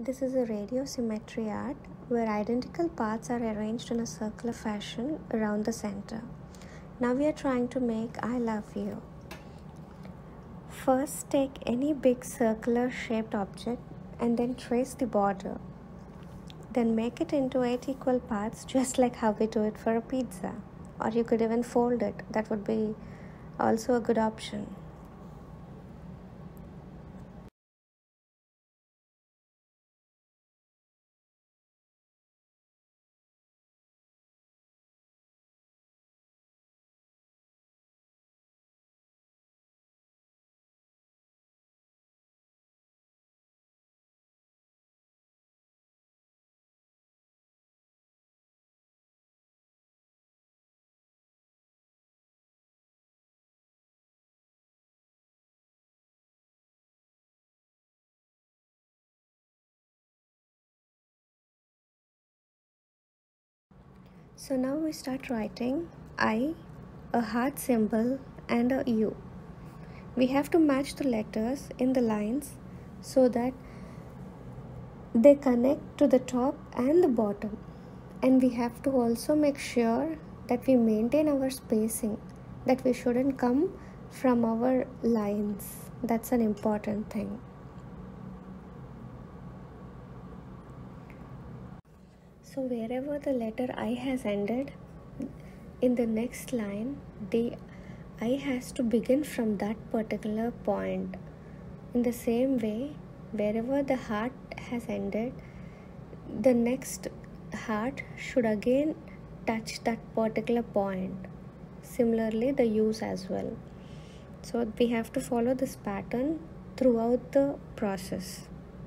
This is a radio symmetry art where identical parts are arranged in a circular fashion around the center. Now we are trying to make I love you. First, take any big circular shaped object and then trace the border. Then make it into 8 equal parts, just like how we do it for a pizza. Or you could even fold it. That would be also a good option. So now we start writing I, a heart symbol, and a U. We have to match the letters in the lines so that they connect to the top and the bottom. And we have to also make sure that we maintain our spacing, that we shouldn't come from our lines. That's an important thing. So wherever the letter I has ended, in the next line, the I has to begin from that particular point. In the same way, wherever the heart has ended, the next heart should again touch that particular point. Similarly, the U's as well. So we have to follow this pattern throughout the process.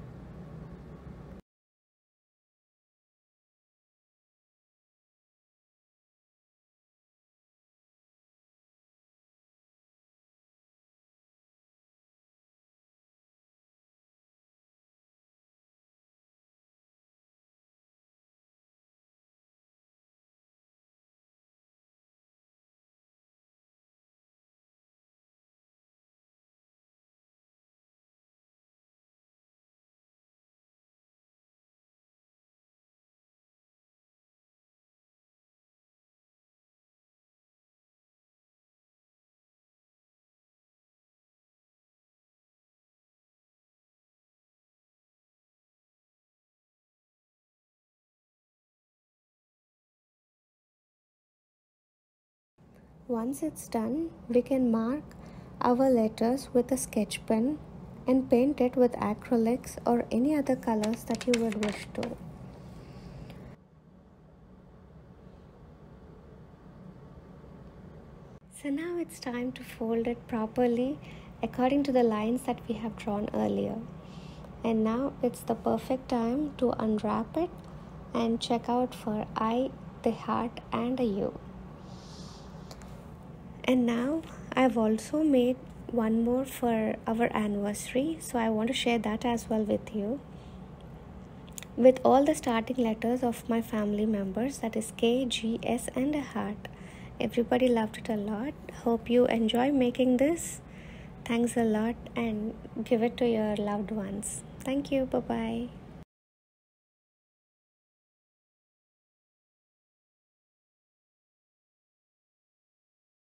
Once it's done, we can mark our letters with a sketch pen and paint it with acrylics or any other colors that you would wish to. So now it's time to fold it properly according to the lines that we have drawn earlier. And now it's the perfect time to unwrap it and check out for I, the heart, and a U. And now I've also made one more for our anniversary, so I want to share that as well with you, with all the starting letters of my family members, that is K, G, S, and a heart. Everybody loved it a lot. Hope you enjoy making this. Thanks a lot, and give it to your loved ones. Thank you. Bye bye.